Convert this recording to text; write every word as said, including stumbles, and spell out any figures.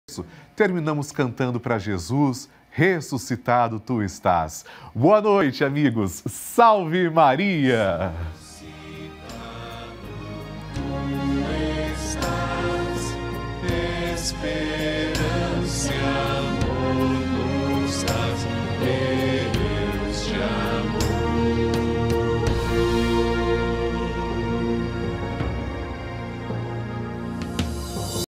terminamos cantando para Jesus, ressuscitado tu estás. Boa noite, amigos. Salve Maria! Tu estás, esperança.